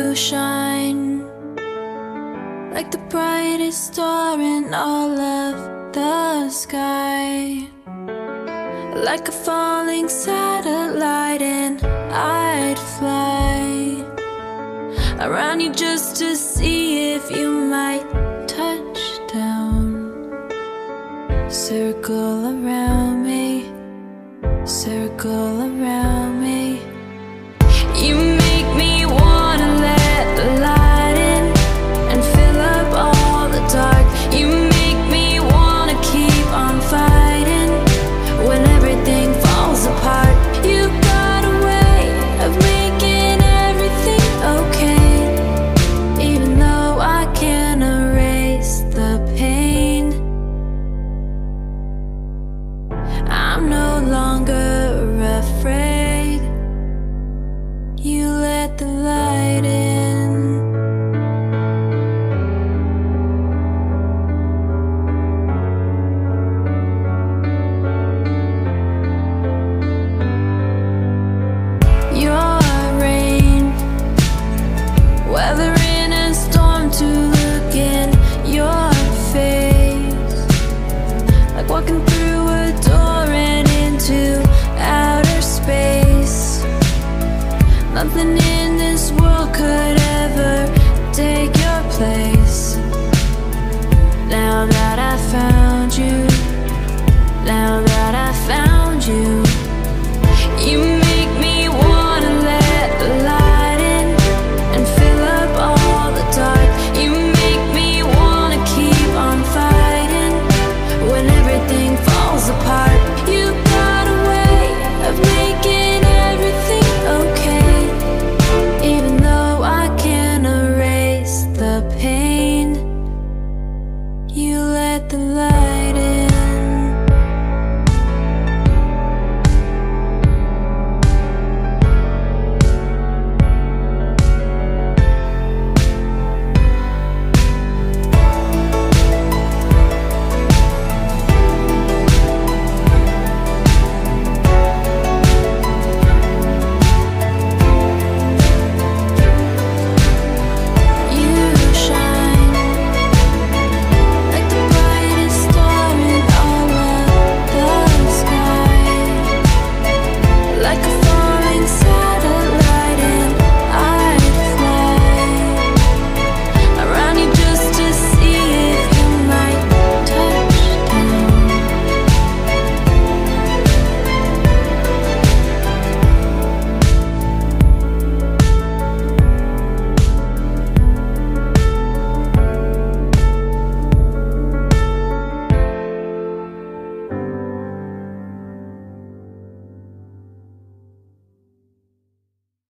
you shine like the brightest star in all of the sky, like a falling satellite, and I'd fly around you just to see if you might touch down. Circle around me, circle around me. You make me wanna let the light in and fill up all the dark. You make me wanna keep on fighting when everything falls apart. You got a way of making everything okay, even though I can't erase the pain. I'm no longer afraid. You let the light in. Your rain, weathering a storm to look in your face, like walking through a door and into outer space. Nothing in this world could ever take your place. Now that I found you, now that I found you.